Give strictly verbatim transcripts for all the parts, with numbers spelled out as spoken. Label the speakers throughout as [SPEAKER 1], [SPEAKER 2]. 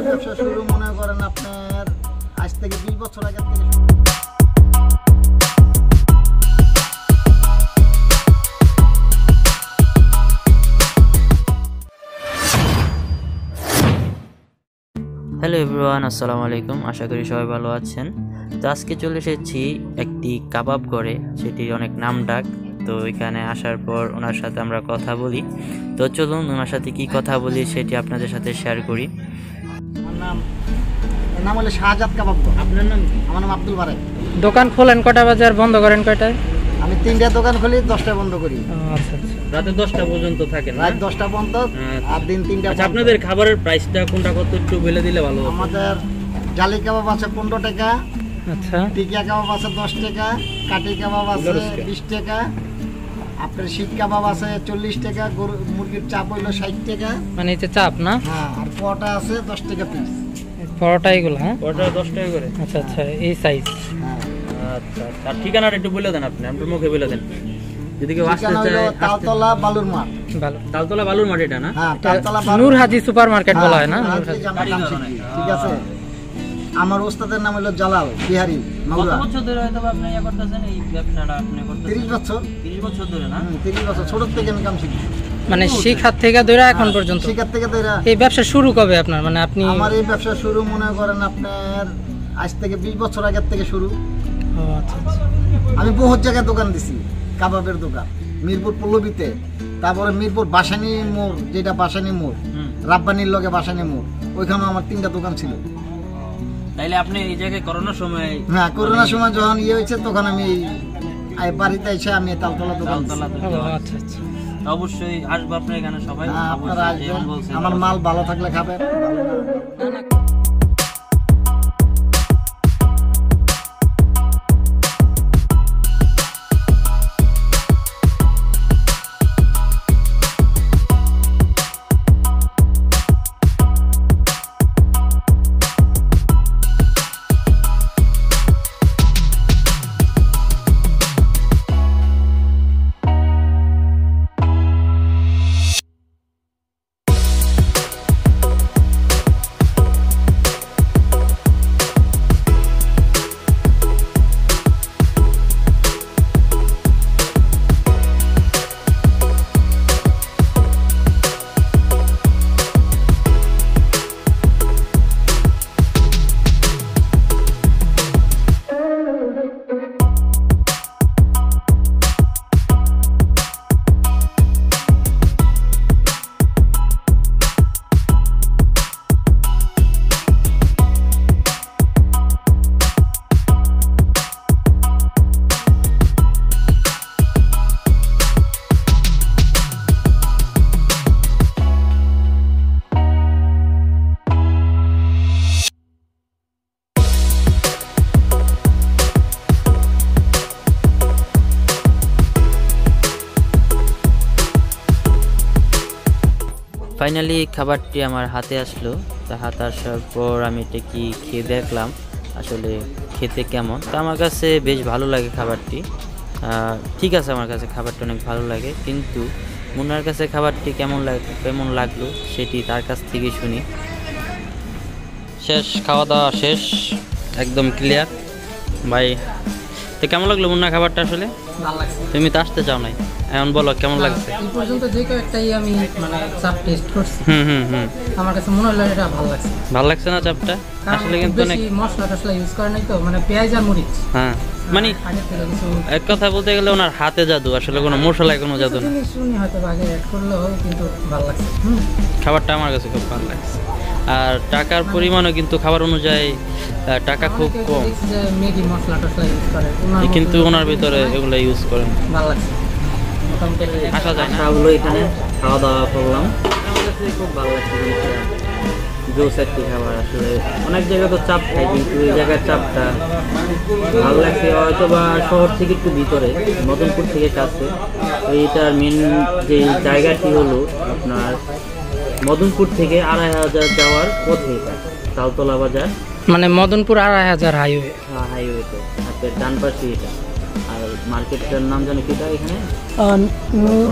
[SPEAKER 1] ব্যবসা শুরু মনে করেন আপনার আজ থেকে বিশ বছর আগে থেকে।
[SPEAKER 2] হ্যালো এভরিওয়ান, আসসালামু আলাইকুম। আশা করি সবাই ভালো আছেন। তো আজকে চলে এসেছি একটি কাবাব ঘরে, সেটি অনেক নাম ডাক। তো এখানে আসার পর ওনার সাথে আমরা কথা বলি। তো চলুন ওনার সাথে কি কথা বলি সেটি আপনাদের সাথে শেয়ার করি।
[SPEAKER 1] আমার নাম এর নাম হলো শাহজাদ কাবাব। আপনার নাম? আমার নাম আব্দুল বারেক।
[SPEAKER 3] দোকান খোলেন কটা বাজে আর বন্ধ করেন কয়টায়?
[SPEAKER 1] আমি তিনটা দোকান খুলি, দশটায় বন্ধ করি।
[SPEAKER 3] আচ্ছা আচ্ছা।
[SPEAKER 2] রাতে দশটা পর্যন্ত থাকেন?
[SPEAKER 1] রাত দশটা পর্যন্ত আর দিন তিনটা।
[SPEAKER 2] আচ্ছা, আপনাদের খাবারের প্রাইসটা কোনটা কত একটু বলে দিলে ভালো হতো।
[SPEAKER 1] আমাদের জালি কাবাব আছে পনেরো টাকা,
[SPEAKER 3] আচ্ছা,
[SPEAKER 1] টিকিয়া কাবাব আছে দশ টাকা, কাটি কাবাব আছে বিশ টাকা, আপনার শীত কাবাব আছে চল্লিশ টাকা, গরু মুরগির চাপ হইলো ষাট টাকা।
[SPEAKER 3] মানে এই যে চাপ না?
[SPEAKER 1] হ্যাঁ, আর পরোটা আছে দশ টাকা পিস।
[SPEAKER 3] পরোটা এগুলো? হ্যাঁ,
[SPEAKER 2] পরোটা দশ টাকা করে।
[SPEAKER 3] আচ্ছা আচ্ছা, এই সাইজ।
[SPEAKER 1] হ্যাঁ,
[SPEAKER 2] আচ্ছা, আর ঠিকানাটা একটু বলে দেন আপনি, আপনার মুখে বলে দেন। যদি কেউ আসতে চায়,
[SPEAKER 1] তালতলা বালুর মাঠ।
[SPEAKER 3] ভালো,
[SPEAKER 2] তালতলা বালুর মাঠ এটা না?
[SPEAKER 1] হ্যাঁ, তালতলা
[SPEAKER 3] নূর হাজি সুপার মার্কেট বলা হয় না?
[SPEAKER 1] ঠিক আছে। আমার ওস্তাদের নাম হলো জালাল বিহারি মাগুরা।
[SPEAKER 2] কত বছর ধরে হয়তো আপনি ইয়া করতেছেন এই ব্যবসাটা? আপনি করতেছেন
[SPEAKER 1] ত্রিশ বছর।
[SPEAKER 2] ত্রিশ বছর ধরে না?
[SPEAKER 1] হুম, ত্রিশ বছর ছোট থেকে আমি কাম শিখি।
[SPEAKER 3] মানে শিখার থেকে ধরে এখন পর্যন্ত?
[SPEAKER 1] শিখার থেকে ধরে।
[SPEAKER 3] এই ব্যবসা শুরু কবে আপনার? মানে আপনি?
[SPEAKER 1] আমার এই ব্যবসা শুরু মনে করেন আপনার আজ থেকে বিশ বছর আগের থেকে শুরু।
[SPEAKER 3] ও আচ্ছা আচ্ছা।
[SPEAKER 1] আমি বহুত জায়গায় দোকান দিছি, কাবাবের দোকান মিরপুর পল্লবীতে, তারপরে মিরপুর বাসানি মোড়, যেটা বাসানি মোড়, রাব্বানির লগে বাসানি মোড়, ওইখানে আমার তিনটা দোকান ছিল।
[SPEAKER 2] তাইলে আপনি এই জায়গায় করোনার সময়?
[SPEAKER 1] হ্যাঁ, করোনার সময় যখন ইয়ে হয়েছে তখন আমি এই বাড়িতে এসে আমি তালতলা দোকান।
[SPEAKER 3] আচ্ছা আচ্ছা,
[SPEAKER 2] অবশ্যই আসবো আপনার এখানে সবাই।
[SPEAKER 1] আপনারা আসবেন, আমার মাল ভালো থাকলে খাবেন।
[SPEAKER 2] ফাইনালি খাবারটি আমার হাতে আসলো। তা হাতে আসার পর আমি এটা কি খেয়ে দেখলাম আসলে খেতে কেমন। তা আমার কাছে বেশ ভালো লাগে খাবারটি। ঠিক আছে, আমার কাছে খাবারটি অনেক ভালো লাগে, কিন্তু মুন্নার কাছে খাবারটি কেমন লাগ কেমন লাগলো সেটি তার কাছ থেকে শুনি। শেষ, খাওয়া দাওয়া শেষ, একদম ক্লিয়ার ভাই। তো কেমন লাগলো মুন্না খাবারটা? আসলে
[SPEAKER 3] ভালো লাগছে।
[SPEAKER 2] তুমি তো আসতে চাও নাই, এখন বলো কেমন লাগছে?
[SPEAKER 3] এই পর্যন্ত যে কয়েকটাই আমি মানে চাপ টেস্ট করছি,
[SPEAKER 2] হুম হুম হুম
[SPEAKER 3] আমার কাছে মনে হলো এটা ভালো লাগছে।
[SPEAKER 2] ভালো লাগছে না চাপটা? আসলে কিন্তু অনেক
[SPEAKER 3] মশলা টসলা ইউজ করে নাই তো, মানে পেঁয়াজ আর মরিচ।
[SPEAKER 2] হ্যাঁ, মানে এক কথা বলতে গেলে ওনার হাতে জাদু, আসলে কোনো মশলায় কোনো জাদু না।
[SPEAKER 3] শুনি হয়তো আগে অ্যাড করলেও, কিন্তু ভালো লাগছে। হুম,
[SPEAKER 2] খাবারটা আমার কাছে খুব ভালো লাগছে। আর টাকার পরিমাণও কিন্তু খাবার অনুযায়ী টাকা খুব কম,
[SPEAKER 3] ম্যাগি মশলা টসলা ইউজ করে,
[SPEAKER 2] কিন্তু ওনার ভিতরে এগুলো ইউজ করেন।
[SPEAKER 3] ভালো লাগছে।
[SPEAKER 2] আসা যায় না। ওগুলো এখানে খাওয়া দাওয়া করলাম, আমার কাছে খুব ভালো লাগছে জিনিসটা। জোস একটি খাবার। আসলে অনেক জায়গায় তো চাপ খাই, কিন্তু এই জায়গার চাপটা ভালো লাগছে। হয়তো বা শহর থেকে একটু ভিতরে, মদনপুর থেকে কাছে। এইটার মেন যে জায়গাটি হলো আপনার মদনপুর থেকে আড়াই হাজার যাওয়ার পথে, তালতলা বাজার।
[SPEAKER 3] মানে মদনপুর আড়াই হাজার হাইওয়ে?
[SPEAKER 2] হ্যাঁ, হাইওয়েতে হাতের ডান পাশে এটা। আর মার্কেটটার নাম জানি কিটা এখানে?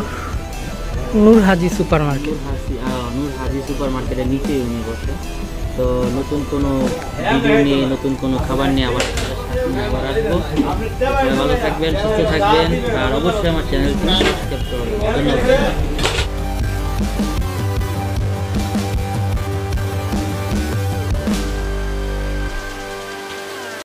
[SPEAKER 3] Noor Haji super market.
[SPEAKER 2] Noor Haji super মার্কেটের নিচেই উনি বসে। তো নতুন কোনো ভিডিও নিয়ে নতুন কোনো খাবার নিয়ে আবার আবার আসবো। সবাই ভালো থাকবেন, সুস্থ থাকবেন, আর অবশ্যই আমার চ্যানেলটি সাবস্ক্রাইব করবেন। ধন্যবাদ।